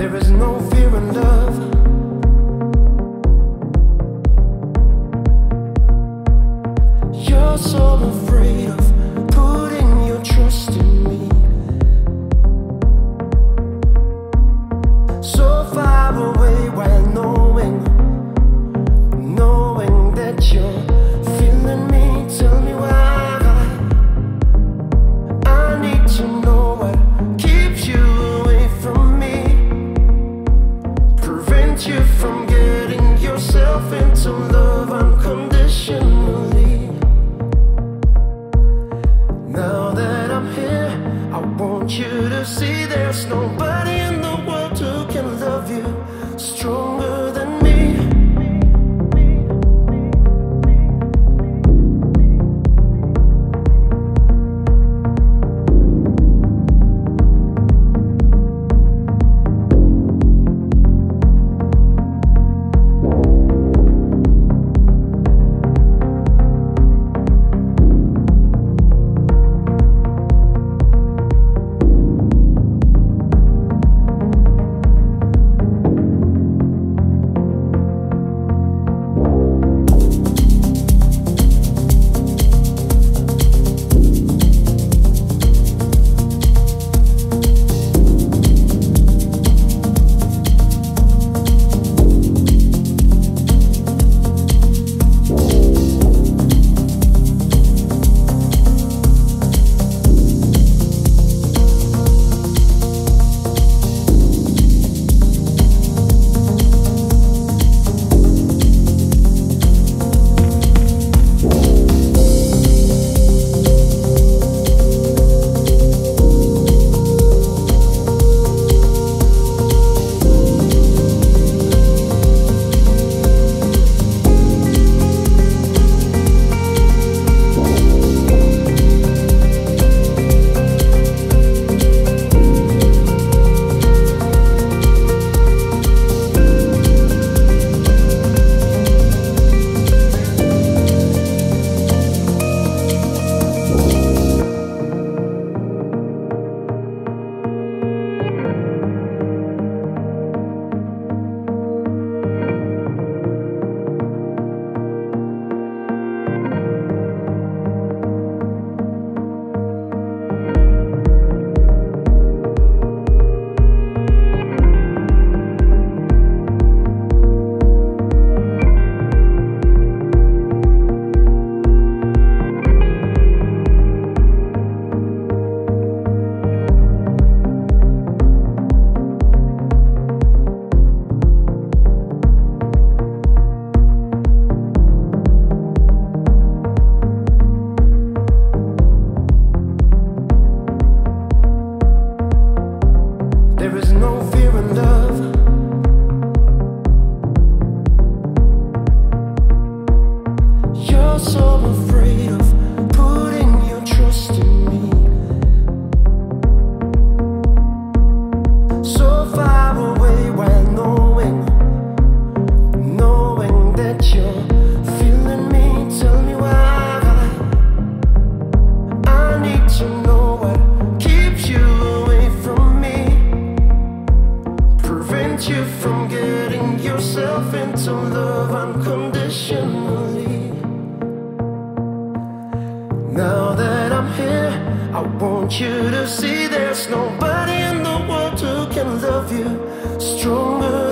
There is no fear in love. You're so afraid of putting your trust in me. So far away while knowing that you're feeling me. Tell me why. I need to know what keeps you away from me, prevent you from getting yourself into love unconditionally. Now that I'm here, I want you to see there's nobody in the world who can love you stronger than me. There is no fear in love. You're so afraid of putting your trust in me. So far away while knowing that you're feeling me. Tell me why. I need to know what keeps you away from me, prevent you from getting yourself into love unconditionally. Now that I'm here, I want you to see there's nobody in the world who can love you stronger